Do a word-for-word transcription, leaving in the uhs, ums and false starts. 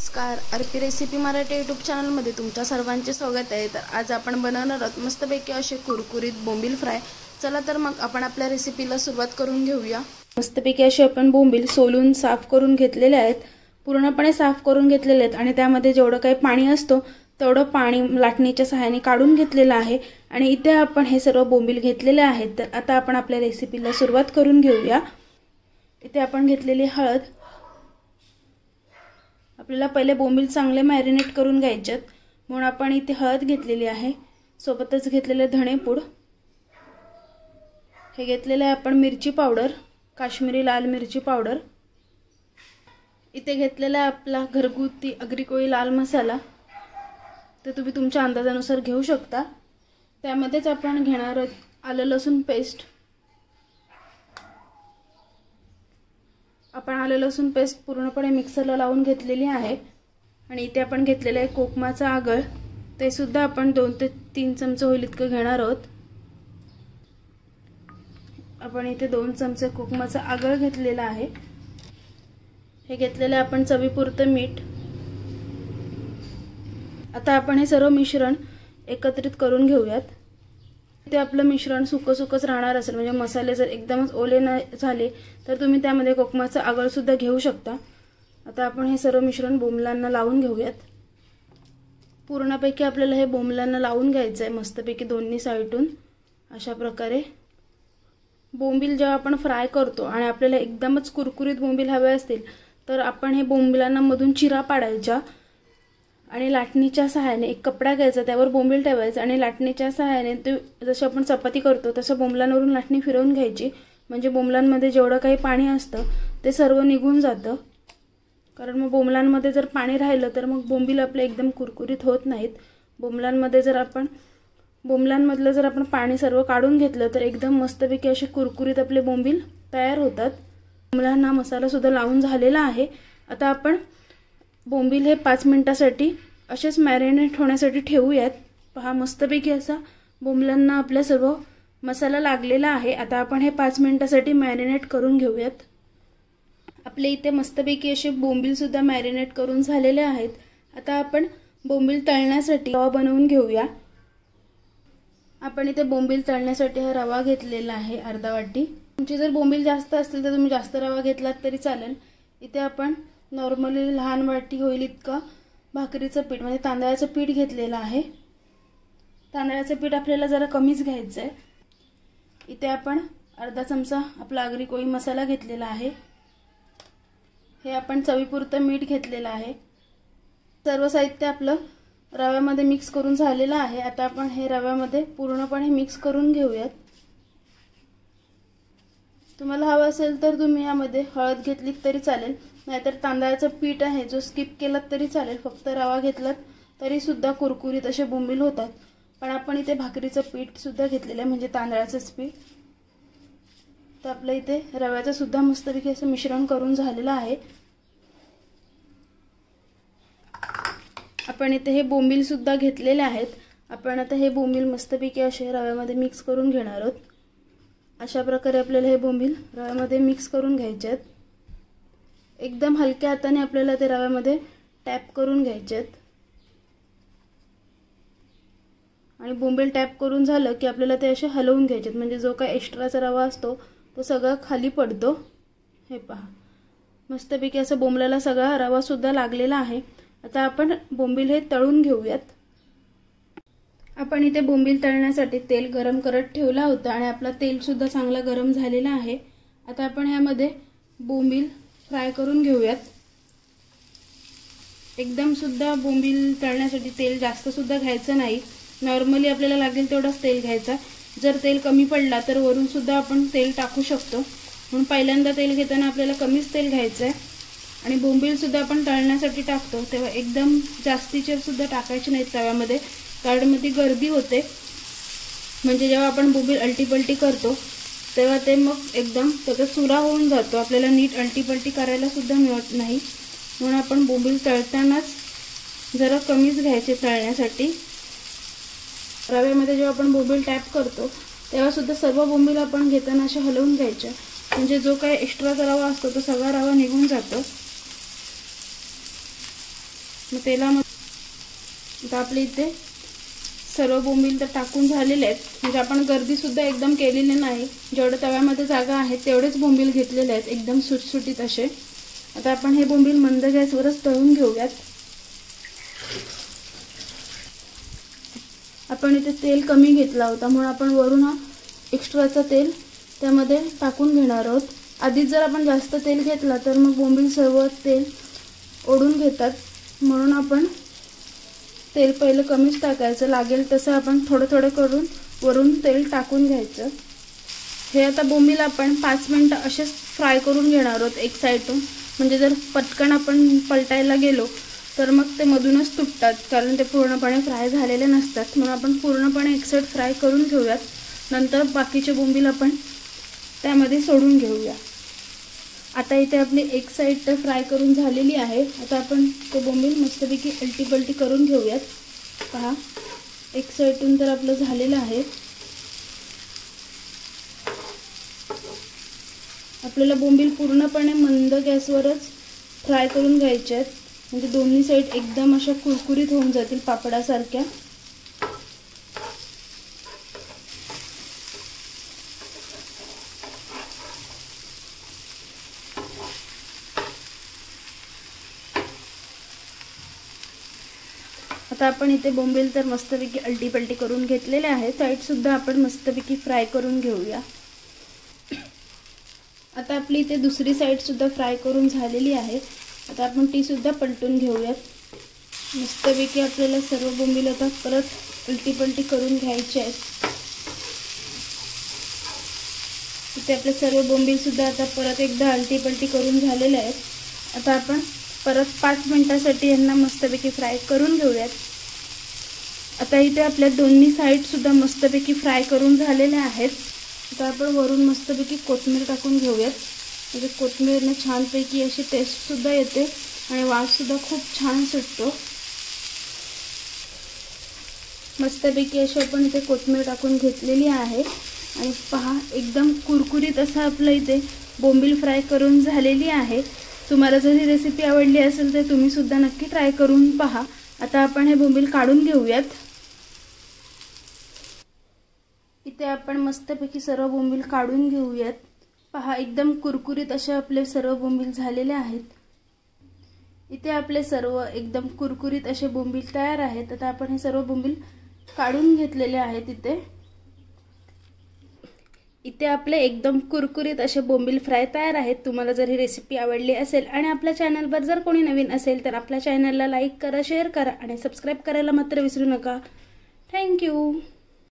नमस्कार, RP recipe Marathi YouTube चॅनलमध्ये तुमच्या सर्वांचे स्वागत आहे। तर आज आपण बनवणार आहोत मस्तपैकी असे कुरकुरीत बोंबील फ्राय। चला तर मग आपण आपल्या रेसिपीला सुरुवात करून घेऊया। मस्तपैकी असे आपण बोंबील सोलून साफ करून घेतलेले आहेत, पूर्णपणे साफ करून घेतलेले आहेत आणि त्यामध्ये जेवढं काही पाणी असतो तेवढं पाणी लाटणीच्या सहाय्याने काढून घेतलेलं आहे। आणि इथे आपण हे सर्व बोंबील घेतलेले आहेत। तर आता आपण आपल्या रेसिपीला सुरुवात करून घेऊया। इथे आपण घेतलेली हळद, आपल्याला पहिले बोंबील चांगले मॅरिनेट करून घ्यायचे आहेत म्हणून आपण इथे हळद घेतलेली आहे। सोबतच घेतलेले धणेपूड, हे घेतलेले आपण मिरची पावडर, काश्मीरी लाल मिरची पावडर, इथे घेतलेला आपला घरगुती आगरी कोळी लाल मसाला, ते तुम्ही तुमच्या अंदाजानुसार घेऊ शकता। त्यामध्येच आपण घेणार आहोत आलं लसूण पेस्ट। आपण आलं लसूण पेस्ट पूर्णपणे मिक्सरला लावून घेतलेली आहे। आणि इथे आपण घेतलेले आहे कोकमाचं आगळ, ते सुद्धा आपण दोन ते तीन चमचे होईल इतकं घेणार आहोत। आपण इथे दोन चमचे कोकमाचं आगळ घेतलेलं आहे। हे घेतलेले आपण चवीपुरतं मीठ। आता आपण हे सर्व मिश्रण एकत्रित करून घेऊयात। ते आपलं मिश्रण सुकं सुकंच राहणार असेल, म्हणजे मसाले जर एकदमच ओले न झाले तर तुम्ही त्यामध्ये कोकमाचं आगळ सुद्धा घेऊ शकता। आता आपण हे सर्व मिश्रण बोंबलांना लावून घेऊयात। पूर्णपैकी आपल्याला हे बोंबलांना लावून घ्यायचं आहे मस्तपैकी दोन्ही साइडून अशा प्रकारे। बोंबील जेव्हा आपण फ्राय करतो आणि आपल्याला एकदमच कुरकुरीत बोंबील हवे असतील तर आपण हे बोंबिलांना मधून चिरा पाडायचा आणि लाटणीच्या सहाय्याने एक कपडा घ्यायचा, त्यावर बोंबील ठेवायचं आणि लाटणीच्या सहाय्याने ते जसं आपण चपाती करतो तसं बोंबलांवरून लाटणी फिरवून घ्यायची, म्हणजे बोंबलांमध्ये जेवढं काही पाणी असतं ते सर्व निघून जातं। कारण मग बोंबलांमध्ये जर पाणी राहिलं तर मग बोंबील आपले एकदम कुरकुरीत होत नाहीत। बोंबलांमध्ये जर आपण बोंबलांमधलं जर आपण पाणी सर्व काढून घेतलं तर एकदम मस्तपैकी असे कुरकुरीत आपले बोंबील तयार होतात। बोंबलांना मसाला सुद्धा लावून झालेला आहे। आता आपण बोंबील हे पाच मिनिटासाठी असेच मॅरिनेट होण्यासाठी ठेवूयात। पहा मस्तपैकी असा बोंबलांना आपल्या सर्व मसाला लागलेला आहे। आता आपण हे पाच मिनिटासाठी मॅरिनेट करून घेऊयात। आपले इथे मस्तपैकी असे बोंबील सुद्धा मॅरिनेट करून झालेले आहेत। आता आपण बोंबील तळण्यासाठी रवा बनवून घेऊया। आपण इथे बोंबील तळण्यासाठी हा रवा घेतलेला आहे अर्धा वाटी। तुमची जर बोंबील जास्त असतील तर तुम्ही जास्त रवा घेतलात तरी चालेल। इथे आपण नॉर्मली लहान वाटी होईल इतका भाकरीचं पीठ म्हणजे तांदळाचं पीठ घेतलेलं आहे। तांदळाचं पीठ आपल्याला जरा कमीच घ्यायचं आहे। इथे आपण अर्धा चमचा आपला आगरी कोळी मसाला घेतलेला आहे। हे आपण चवीपुरतं मीठ घेतलेलं आहे। सर्व साहित्य आपलं रव्यामध्ये मिक्स करून झालेलं आहे। आता आपण हे रव्यामध्ये पूर्णपणे मिक्स करून घेऊयात। तुम्हाला हवं असेल तर तुम्ही यामध्ये हळद घेतलीत तरी चालेल, नाहीतर तांदळाचं पीठ आहे जो स्किप केलात तरी चालेल, फक्त रवा घेतलात तरी सुद्धा कुरकुरीत असे बोंबील होतात। पण आपण इथे भाकरीचं पीठ सुद्धा घेतलेलं आहे म्हणजे तांदळाचंच पीठ। तर आपलं इथे रव्याचं सुद्धा मस्तपैकी असं मिश्रण करून झालेलं आहे। आपण इथे हे बोंबील सुद्धा घेतलेले आहेत। आपण आता हे बोंबील मस्तपैकी असे रव्यामध्ये मिक्स करून घेणार आहोत। अशा प्रकारे आपल्याला हे बोंबील रव्यामध्ये मिक्स करून घ्यायचे आहेत। एकदम हलक्या हाताने आपल्याला ते रव्यामध्ये टॅप करून घ्यायचे आहेत। आणि बोंबील टॅप करून झालं की आपल्याला ते असे हलवून घ्यायचे आहेत, म्हणजे जो काही एक्स्ट्राचा रवा असतो तो सगळा खाली पडतो। हे पहा मस्तपैकी असं बोंबलाला सगळा रवा सुद्धा लागलेला आहे। आता आपण बोंबील हे तळून घेऊयात। आपण इथे बोंबील तळण्यासाठी तेल गरम करत ठेवला होता आणि आपला तेल सुद्धा चांगला गरम झालेला आहे। आता आपण यामध्ये बोंबील फ्राय करून घेऊयात। एकदम सुद्धा बोंबील तळण्यासाठी तेल जास्त सुद्धा घ्यायचं नाही, नॉर्मली आपल्याला लागेल तेवढाच तेल घ्यायचा। जर तेल कमी पडला तर वरून सुद्धा आपण तेल टाकू शकतो, म्हणून पहिल्यांदा तेल घेताना आपल्याला कमीच तेल घ्यायचं आहे। आणि बोंबील सुद्धा आपण तळण्यासाठी टाकतो तेव्हा एकदम जास्तीचे सुद्धा टाकायचे नाहीत तव्यामध्ये, कारण मग ती गर्दी होते, म्हणजे जेव्हा आपण बोंबील अलटीपलटी करतो तेव्हा ते मग एकदम त्याचा चुरा होऊन जातो, आपल्याला नीट अलटीपलटी करायला सुद्धा मिळत नाही। म्हणून आपण बोंबील तळतानाच जरा कमीच घ्यायचे तळण्यासाठी। रव्यामध्ये जेव्हा आपण बोंबील टॅप करतो तेव्हा सुद्धा सर्व बोंबील आपण घेताना असे हलवून घ्यायचे, म्हणजे जो काही एक्स्ट्राचा रवा असतो तो सगळा रवा निघून जातो। मग तेलामध्ये आता आपले इथे सर्व बोंबील तर टाकून झालेले आहेत, म्हणजे आपण गर्दीसुद्धा एकदम केलेली नाही, जेवढं तव्यामध्ये जागा आहे तेवढेच बोंबील घेतलेले आहेत एकदम सुटसुटीत असे। आता आपण हे बोंबील मंद गॅसवरच तळून घेऊयात। आपण इथे तेल कमी घेतला होता म्हणून आपण वरून हा एक्स्ट्राचा तेल त्यामध्ये टाकून घेणार आहोत। आधीच जर आपण जास्त तेल घेतला तर मग बोंबील सर्व तेल ओढून घेतात, म्हणून आपण तेल पहिलं कमीच टाकायचं, लागेल तसं आपण थोडं थोडं करून वरून तेल टाकून घ्यायचं। हे आता बोंबील आपण पाच मिनिटं असेच फ्राय करून घेणार आहोत एक साईडून, म्हणजे जर पटकन आपण पलटायला गेलो तर मग ते मधूनच तुटतात, कारण ते पूर्णपणे फ्राय झालेले नसतात, म्हणून आपण पूर्णपणे एक साईड फ्राय करून घेऊयात, नंतर बाकीचे बोंबील आपण त्यामध्ये सोडून घेऊया। आता इथे आपली एक साईड तर फ्राय करून झालेली आहे। आता आपण ते बोंबील मस्तपैकी अलटी पलटी करून घेऊयात। पहा, एक साईडून तर आपलं झालेलं आहे। आपल्याला बोंबील पूर्णपणे मंद गॅसवरच फ्राय करून घ्यायचे आहेत, म्हणजे दोन्ही साईड एकदम अशा कुरकुरीत होऊन जातील पापडासारख्या। आता आपण इथे बोंबील तर मस्तपैकी अलटी पलटी करून घेतलेले आहे, साईड सुद्धा आपण मस्तपैकी फ्राय करून घेऊया। आता आपली इथे दुसरी साईड सुद्धा फ्राय करून झालेली आहे। आता आपण ती सुद्धा पलटून घेऊयात। मस्तपैकी आपल्याला सर्व बोंबील आता परत उलटी पलटी करून घ्यायचे आहेत। इथे आपले सर्व बोंबील सुद्धा आता परत एकदा उलटी पलटी करून झालेले आहेत। आता आपण परत पाच मिनिटांसाठी यांना मस्तपैकी फ्राय करून घेऊयात। आता इथे आपल्या दोन्ही साईड सुद्धा मस्तपैकी फ्राय करून झालेल्या आहेत। आता आपण वरून मस्तपैकी कोथिंबीर टाकून घेऊयात, म्हणजे कोथिंबीरने छानपैकी अशी टेस्ट सुद्धा येते आणि वास सुद्धा खूप छान सुटतो। मस्तपैकी अशी आपण इथे कोथिंबीर टाकून घेतलेली आहे आणि पहा एकदम कुरकुरीत असं आपलं इथे बोंबील फ्राय करून झालेली आहे। तुम्हाला जर ही रेसिपी आवडली असेल तर तुम्ही सुद्धा नक्की ट्राय करून पहा। आता आपण हे बोंबील काढून घेऊयात। इथे आपण मस्तपैकी सर्व बोंबील काढून घेऊयात। पहा एकदम कुरकुरीत असे आपले सर्व बोंबील झालेले आहेत। इथे आपले सर्व एकदम कुरकुरीत असे बोंबील तयार आहेत। आता आपण हे सर्व बोंबील काढून घेतलेले आहेत। इथे इथे आपले एकदम कुरकुरीत असे बोंबील फ्राय तयार आहेत। तुम्हाला जर ही रेसिपी आवडली असेल आणि आपल्या चॅनलवर जर कोणी नवीन असेल तर आपल्या चॅनलला लाईक करा, शेअर करा आणि सबस्क्राइब करायला मात्र विसरू नका। Thank you.